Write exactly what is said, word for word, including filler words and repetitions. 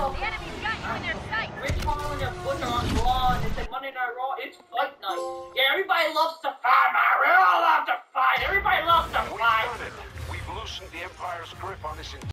The enemy's got you in their sight. Rich Holland and Butcher on Raw, and it's like Monday Night Raw, it's fight night. Yeah, everybody loves to fight, man. We all love to fight. Everybody loves to fight. We've loosened the Empire's grip on this